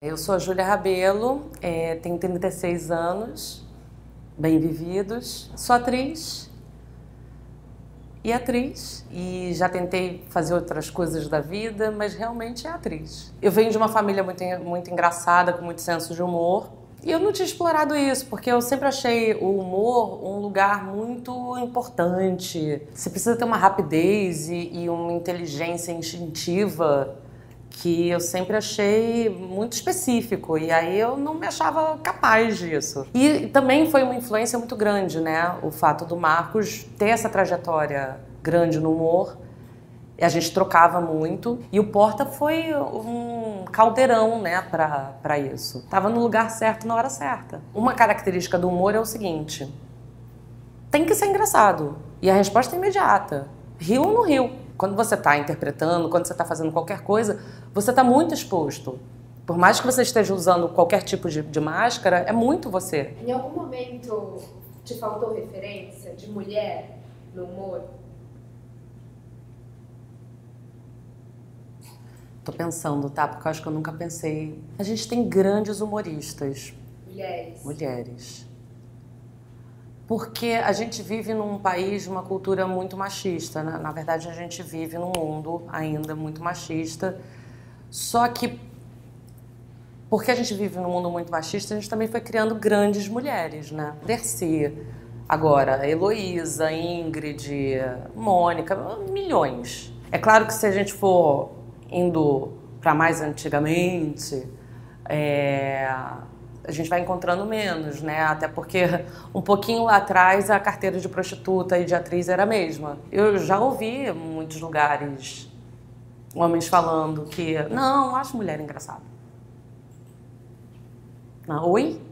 Eu sou a Júlia Rabelo, tenho 36 anos, bem vividos, sou atriz e já tentei fazer outras coisas da vida, mas realmente é atriz. Eu venho de uma família muito engraçada, com muito senso de humor, e eu não tinha explorado isso, porque eu sempre achei o humor um lugar muito importante. Você precisa ter uma rapidez e uma inteligência instintiva que eu sempre achei muito específico, e aí eu não me achava capaz disso. E também foi uma influência muito grande, né? O fato do Marcos ter essa trajetória grande no humor, e a gente trocava muito, e o Porta foi um caldeirão, né, pra isso. Tava no lugar certo na hora certa. Uma característica do humor é o seguinte: tem que ser engraçado, e a resposta é imediata. Riu ou não riu? Quando você está interpretando, quando você está fazendo qualquer coisa, você está muito exposto. Por mais que você esteja usando qualquer tipo de máscara, é muito você. Em algum momento te faltou referência de mulher no humor? Tô pensando, tá? Porque eu acho que eu nunca pensei. A gente tem grandes humoristas. Mulheres. Mulheres. Porque a gente vive num país, uma cultura muito machista, né? Na verdade, a gente vive num mundo ainda muito machista. Só que, porque a gente vive num mundo muito machista, a gente também foi criando grandes mulheres, né? Dercy, agora Heloísa, Ingrid, Mônica, milhões. É claro que se a gente for indo para mais antigamente, a gente vai encontrando menos, né? Até porque um pouquinho lá atrás a carteira de prostituta e de atriz era a mesma. Eu já ouvi em muitos lugares homens falando que não acho mulher engraçada. Oi?